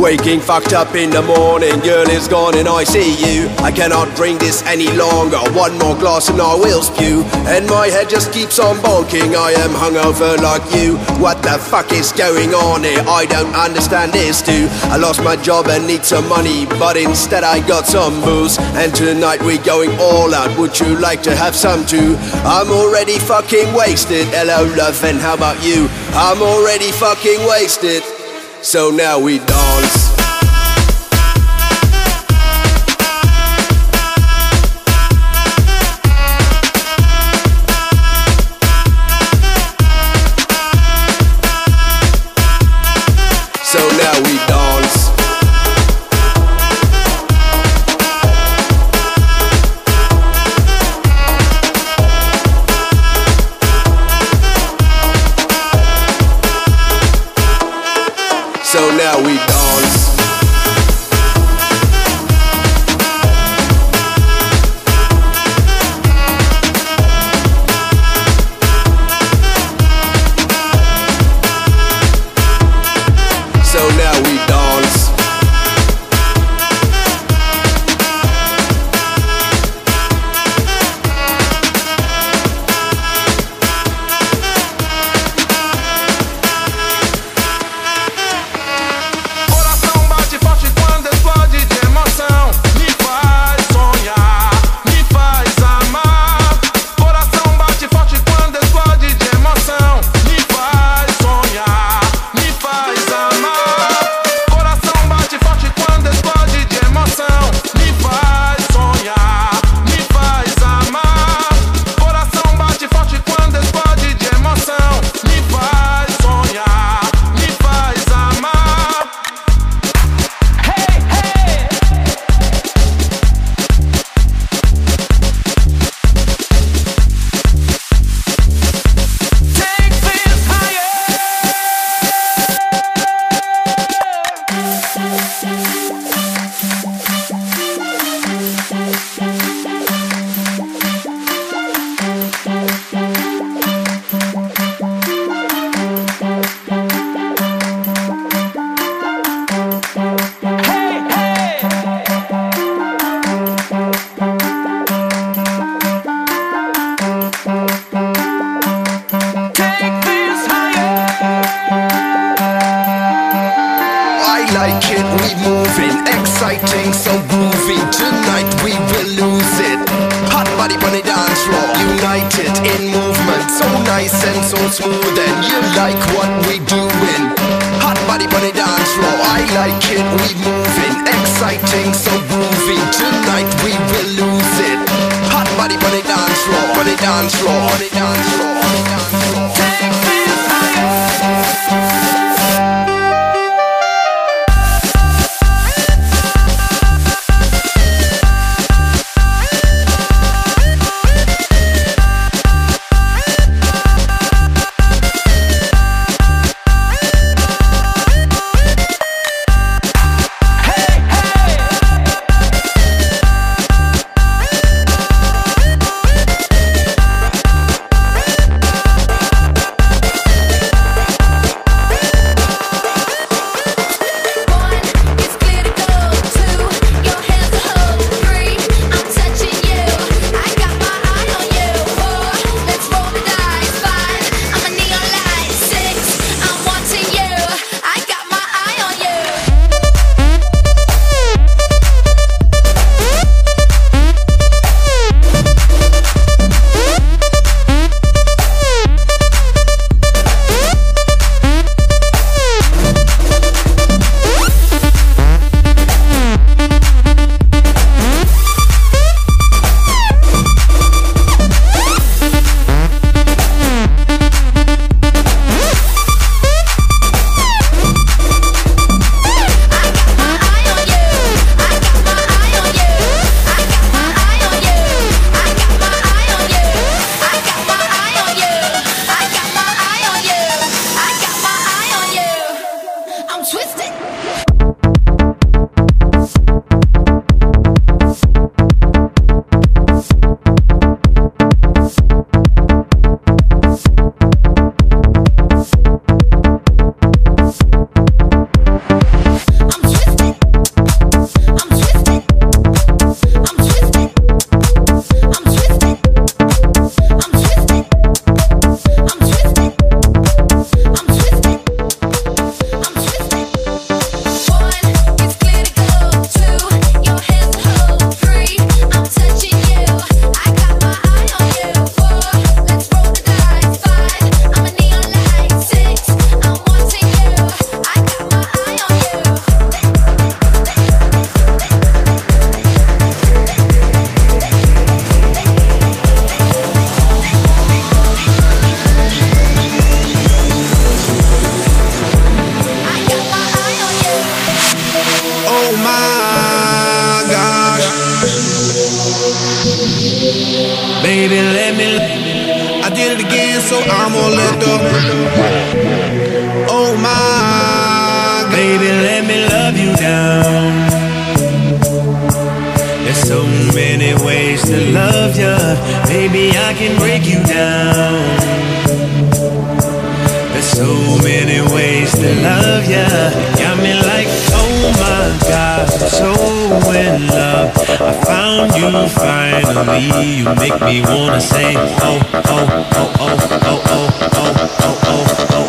Waking fucked up in the morning, girl is gone and I see you. I cannot drink this any longer, one more glass and I will spew. And my head just keeps on bonking, I am hungover like you. What the fuck is going on here? I don't understand this too. I lost my job and need some money, but instead I got some booze. And tonight we going all out, would you like to have some too? I'm already fucking wasted, hello love, and how about you? I'm already fucking wasted, so now we dance. So now we dance. So now we dance. So now we dance. Coração bate forte quando explode de emoção. Me faz sonhar, me faz amar. Coração bate forte quando explode de emoção. Me faz sonhar, me faz amar. Coração bate forte quando explode de emoção. Me faz sonhar, me faz amar. Coração bate forte quando explode de emoção. Me faz sonhar, me faz amar. Hey, hey. Take this higher. Hey, hey. Take this higher. I like it, we moving, exciting, so groovy. Tonight we will lose it. Hot body on the dance floor, united in movement, so nice and so smooth. And you like what we doing? Hot body on the dance floor. I like it, we moving, exciting, so groovy. Tonight we will lose it. Hot body on the dance floor, on the dance floor, on the dance floor, on the dance floor. Take this higher. Hey, hey. Baby, let me. I did it again, so I'm gonna let the. Oh my, baby, let me love you down. There's so many ways to love ya. Baby, I can break you down. There's so many ways to love ya. Got me like, oh my God, I'm so in love. I found you finally. You make me wanna say, oh, oh, oh, oh, oh, oh, oh, oh, oh, oh.